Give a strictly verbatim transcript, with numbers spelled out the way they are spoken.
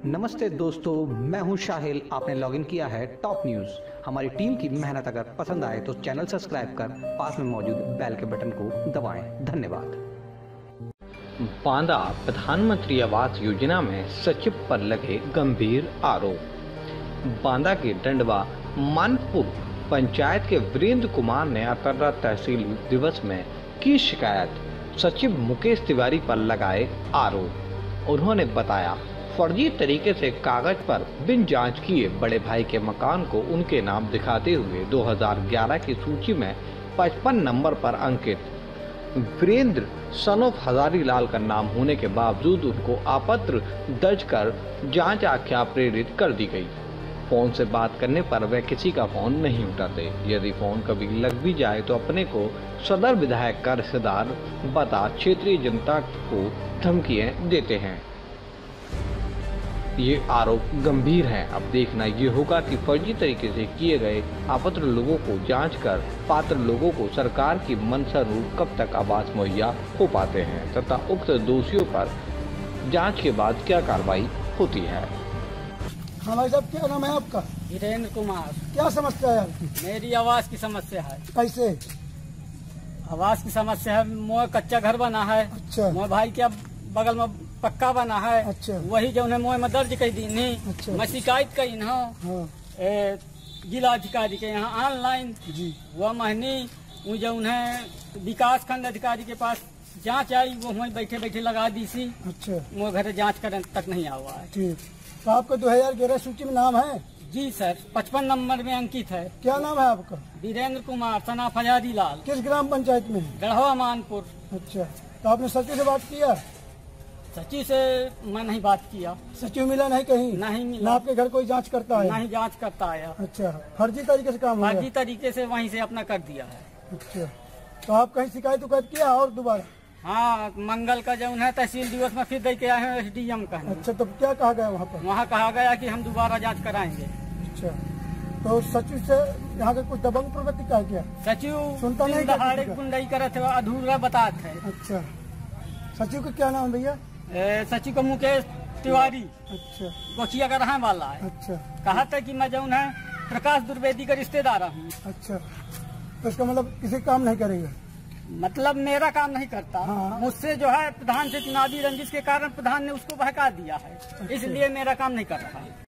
नमस्ते दोस्तों, मैं हूं शाहिल। आपने लॉगिन किया है टॉप न्यूज। हमारी टीम की मेहनत अगर पसंद आए तो चैनल सब्सक्राइब कर पास में मौजूद बेल के बटन को दबाएं। धन्यवाद। बांदा प्रधानमंत्री आवास योजना में सचिव पर लगे गंभीर आरोप। बांदा के डंडवा मानपुर पंचायत के वीरेंद्र कुमार ने अतर्रा तहसील दिवस में की शिकायत। सचिव मुकेश तिवारी पर लगाए आरोप। उन्होंने बताया, फर्जी तरीके से कागज पर बिन जांच किए बड़े भाई के मकान को उनके नाम दिखाते हुए दो हज़ार ग्यारह की सूची में पचपन नंबर पर अंकित वीरेंद्र सन ऑफ हजारी लाल का नाम होने के बावजूद उनको आपत्र दर्ज कर जांच आख्या प्रेरित कर दी गई। फोन से बात करने पर वे किसी का फोन नहीं उठाते। यदि फोन कभी लग भी जाए तो अपने को सदर विधायक का रिश्तेदार बता क्षेत्रीय जनता को धमकियां देते हैं। ये आरोप गंभीर हैं। अब देखना ये होगा कि फर्जी तरीके से किए गए अपात्र लोगों को जांच कर पात्र लोगों को सरकार की मंशा रूप कब तक आवास मुहैया हो पाते हैं तथा उक्त दोषियों पर जांच के बाद क्या कार्रवाई होती है। हाँ भाई साहब, क्या नाम है आपका? वीरेंद्र कुमार। क्या समस्या है आपकी? मेरी आवास की समस्या है। कैसे? आवास की समस्या है, मोह कच्चा घर बना है। अच्छा। मोह भाई के बगल में पक्का बना है। अच्छा। वही जो उन्हें मोह में दर्ज कर दी नहीं। अच्छा। मैं शिकायत करी ना हाँ। जिला अधिकारी के यहाँ ऑनलाइन जी। वह महीनी जो उन्हें विकास खंड अधिकारी के पास जांच आई, वो वहीं बैठे बैठे लगा दी सी। अच्छा। मोह घर जांच करने तक नहीं हुआ है। ठीक। तो आपका दो हजार ग्यारह सूची में नाम है? जी सर, पचपन नंबर में अंकित है। क्या नाम है आपका? Virendra Kumar son of Hazari Lal. किस ग्राम पंचायत में? गढ़वा मानपुर। अच्छा। तो आपने सचिव से बात किया? सचिव से मैं नहीं बात किया। सचिव मिला नहीं कहीं? नहीं मिला। ना आपके घर कोई जांच करता है? नहीं जांच करता आया। अच्छा। फर्जी तरीके से काम हो फर्जी गया? तरीके से वहीं से अपना कर दिया है। अच्छा। तो आप कहीं शिकायत उकायत किया और दोबारा? हाँ, मंगल का जो है तहसील दिवस में फिर दे के आए हैं एस डी एम का। अच्छा। तो क्या कहा गया वहाँ पर? वहाँ कहा गया कि हम दोबारा जांच कराएंगे। अच्छा। तो सचिव से यहाँ के कुछ दबंग प्रवृत्ति का क्या? सचिव सुनता नहीं क्या दहाड़े किसी का? गुंडाई करे थे, अधूरा बताते थे। अच्छा। सचिव का क्या नाम भैया? ए, सचिव को मुकेश तिवारी। अच्छा। गोचिया का रहने वाला है। अच्छा। कहा था कि मैं जो है प्रकाश द्विवेदी का रिश्तेदार हूँ। अच्छा। तो इसका मतलब किसी काम नहीं करेगा? मतलब मेरा काम नहीं करता। हाँ। मुझसे जो है प्रधान से चुनावी रंजिश के कारण प्रधान ने उसको बहका दिया है, इसलिए मेरा काम नहीं कर रहा है।